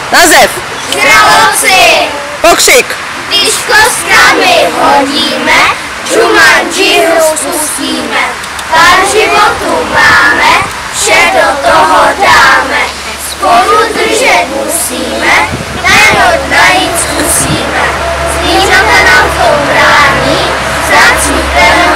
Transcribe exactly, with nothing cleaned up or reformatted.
Název. Žraloci. Pokřik. Když kostkami hodíme, Jumanji hru spustíme. Pár životů máme, vše do toho dáme. Spolu držet musíme, najednou najít zkusíme. Zvířata nám v tom brání, za cítem